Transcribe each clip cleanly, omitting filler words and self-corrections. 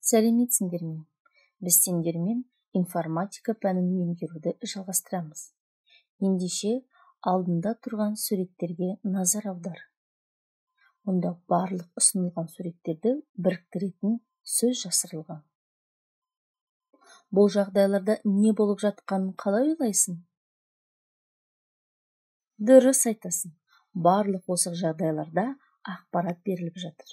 Сәлеметсіңдер ме? Біз сендермен информатика пәнін меңгеруді жалғастырамыз. Ендеше алдында тұрған суреттерге назар аудар. Онда барлық ұсынылған суреттерді біріктіретін сөз жасырылған. Бұл жағдайларда не болып жатқанын қалай ойлайсың? Дұрыс айтасың. Барлық осы жағдайларда ақпарат беріліп жатыр.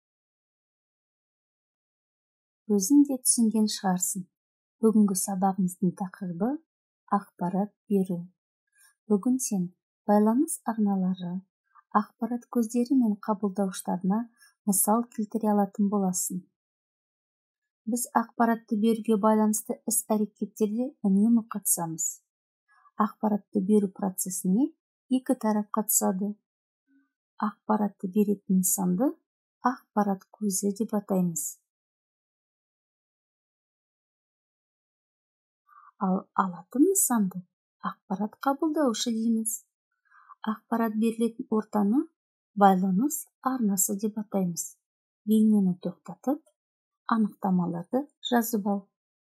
Өзің де түсінген шығарсың. Бүгінгі сабағымыздың тақырыбы ақпарат беру. Бүгін сен байланыс арналары, ақпарат көздері мен қабылдауыштарына мысал келтіре алатын боласың. Біз ақпаратты беруге байланысты іс-әрекеттерде үнемі қатысамыз. Ақпаратты беру процесіне екі тарап қатысады. Ақпаратты беретін нысанды ақпарат көзі деп атаймыз. Ал алатын нысанды ақпарат қабылдаушы дейміз. Ақпарат берілетін ортаны байланыс арнасы деп атаймыз. Бейнені тоқтатып, анықтамаларды жазып ал.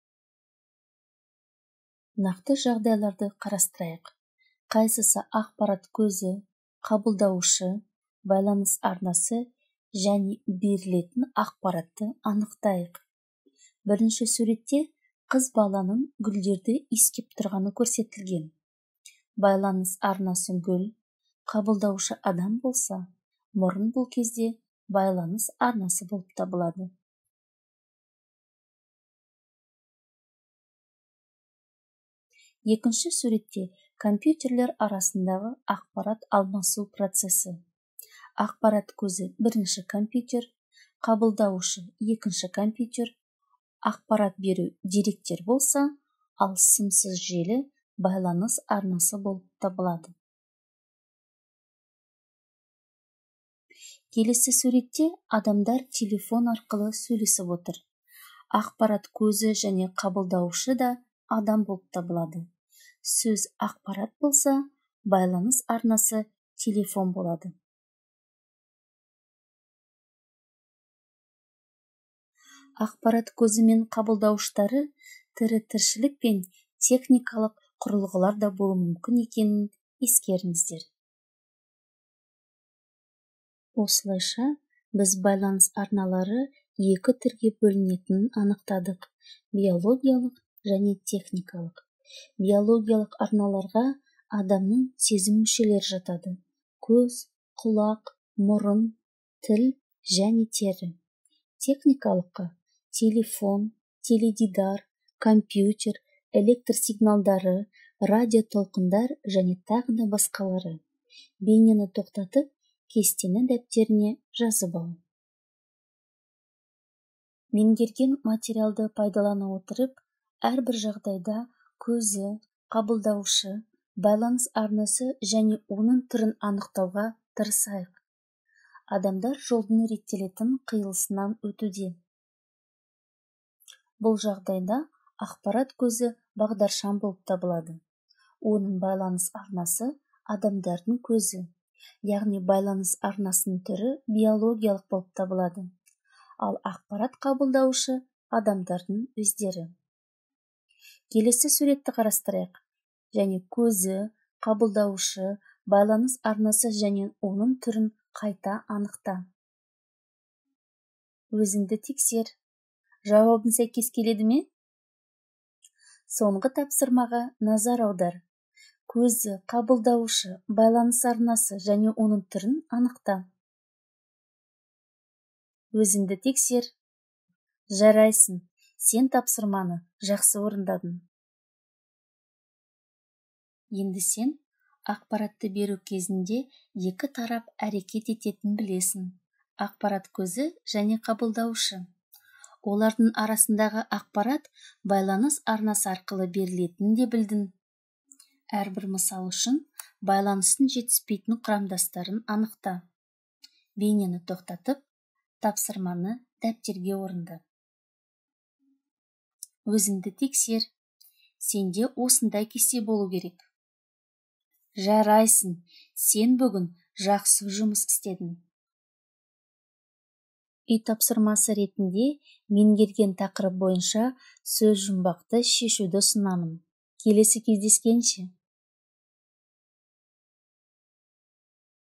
Нақты жағдайларды қарастырайық. Қайсысы ақпарат көзі, қабылдаушы, байланыс арнасы және берілетін ақпаратты анықтайық. Бірінші суретте қыз баланың гүлдерді иіскеп тұрғаны көрсетілген. Байланыс арнасы гүл, қабылдаушы адам болса, мұрын бұл кезде байланыс арнасы болып табылады. Екінші суретте компьютерлер арасындағы ақпарат алмасу процесі. Ақпарат көзі бірінші компьютер, қабылдаушы екінші компьютер, ақпарат беру деректер болса, ал сымсыз желі байланыс арнасы болып табылады. Келесі суретте адамдар телефон арқылы сөйлесіп отыр. Ақпарат көзі және қабылдаушы да адам болып табылады. Сөз ақпарат болса, байланыс арнасы телефон болады. Ақпарат көзі мен қабылдауыштары тірі тіршілік пен техникалық құрылғылар да болуы мүмкін екенін ескеріңіздер. Осылайша, біз байланыс арналары екі түрге бөлінетінін анықтадық: биологиялық және техникалық. Биологиялық арналарға адамның сезім мүшелері жатады: көз, құлақ, мұрын, тіл және тері. Техникалыққа телефон, теледидар, компьютер, электр сигналдары, радио толқындар және тағы да басқалары. Бейнені тоқтатып, кестені дәптеріне жазып ал. Меңгерген материалды пайдалана отырып, әрбір жағдайда көзі, қабылдаушы, байланыс арнасы және оның түрін анықтауға тырысайық. Адамдар жолдың реттелетін қиылысынан өтуде. Бұл жағдайда ақпарат көзі бағдаршам болып табылады. Оның байланыс арнасы адамдардың көзі, яғни байланыс арнасының түрі биологиялық болып табылады. Ал ақпарат қабылдаушы адамдардың өздері. Келесі суретті қарастырайық. Және көзі, қабылдаушы, байланыс арнасы және оның түрін қайта анықта. Өзіңді тексер. Жауабың сәйкес келеді ме? Соңғы тапсырмаға назар аудар. Көзі, қабылдаушы, байланыс арнасы және оның түрін анықта. Өзіңді тексер. Жарайсың. Сен тапсырманы жақсы орындадың. Енді сен ақпаратты беру кезінде екі тарап әрекет ететінін білесің: ақпарат көзі және қабылдаушы. Олардың арасындағы ақпарат байланыс арнасы арқылы берілетінін де білдің. Әрбір мысал үшін байланыстың жетіспейтін құрамдастарын анықта. Бейнені тоқтатып, тапсырманы дәптерге орында. Өзіңді тексер. Сенде осындай кесте болу керек. Жарайсың. Сен бүгін жақсы жұмыс істедің. үй тапсырмасы ретінде меңгерген тақырып бойынша сөз жұмбақты шешуді ұсынамын. Келесі кездескенше.